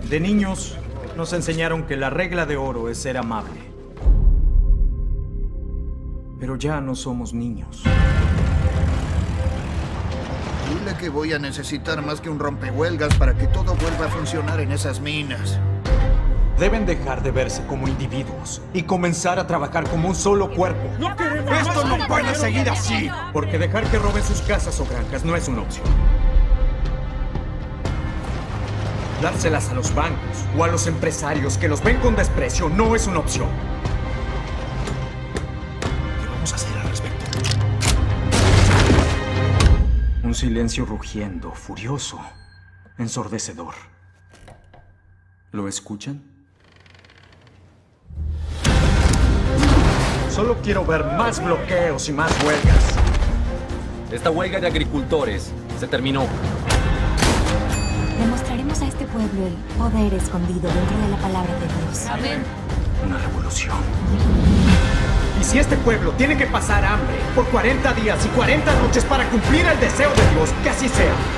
De niños, nos enseñaron que la regla de oro es ser amable. Pero ya no somos niños. Dile que voy a necesitar más que un rompehuelgas para que todo vuelva a funcionar en esas minas. Deben dejar de verse como individuos y comenzar a trabajar como un solo cuerpo. ¡No queremos! ¡Esto no puede seguir así! Porque dejar que roben sus casas o granjas no es una opción. Dárselas a los bancos o a los empresarios que los ven con desprecio no es una opción. ¿Qué vamos a hacer al respecto? Un silencio rugiendo, furioso, ensordecedor. ¿Lo escuchan? Solo quiero ver más bloqueos y más huelgas. Esta huelga de agricultores se terminó. Demostraremos a este pueblo el poder escondido dentro de la palabra de Dios. Amén. Una revolución. Y si este pueblo tiene que pasar hambre por 40 días y 40 noches para cumplir el deseo de Dios, que así sea.